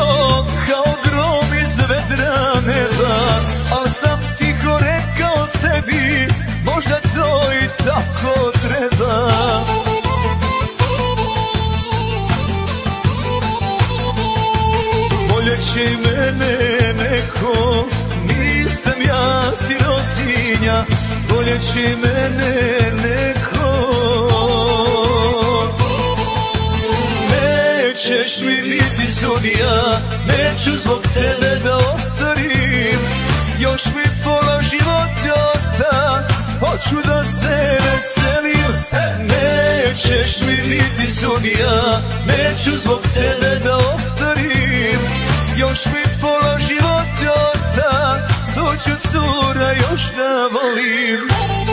bio kao grom iz vedra neba, al sam tiho rekao sebi, možda to i tako treba. Voljeće i mene neko, nisam ja sirotinja, voljeće i mene neko. Nećeš mi biti sudija, neću zbog tebe da ostarim, još mi pola života osta, hoću da se veselim. Nećeš mi biti sudija, neću zbog tebe da ostarim, još mi pola života osta, 100 ću cura još da volim.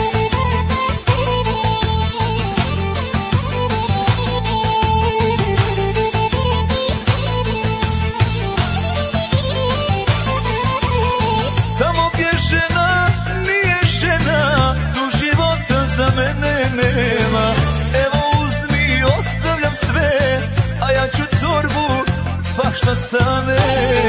Tamo gdje žena nije žena, tu života za mene nema. Evo uzmi, ostavljam sve, a ja ću torbu, pa šta stane.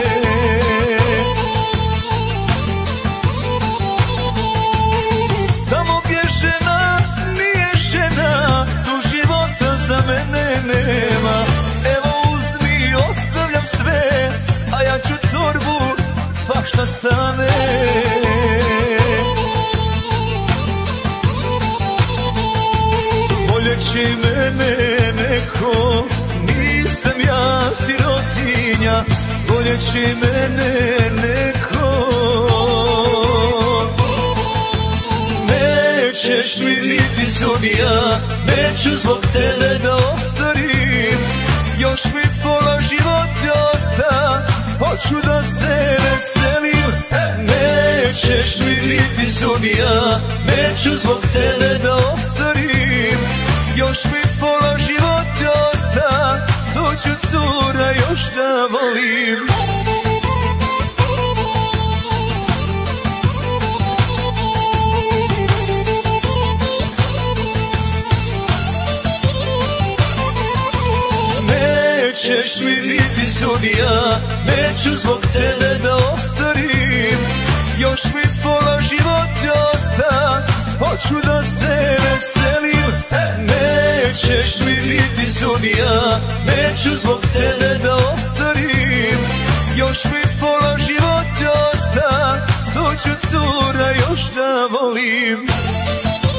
Tamo gdje žena nije žena, tu života za mene nema. Evo uzmi, ostavljam sve, a ja ću torbu, pa šta stane. Voljeće i mene neko, nisam ja sirotinja, voljeće i mene neko. Nećeš mi biti sudija, neću zbog tebe da ostarim, još mi pola života osta, hoću da se veselim. Nećeš mi biti sudija, neću zbog tebe da ostarim, još mi pola života osta, 100 ću cura još da volim. Nećeš mi biti sudija, neću zbog tebe da ostarim, još mi pola života osta, hoću da se veselim. Nećeš mi biti sudija, neću zbog tebe da ostarim, još mi pola života osta, 100 ću cura još da volim.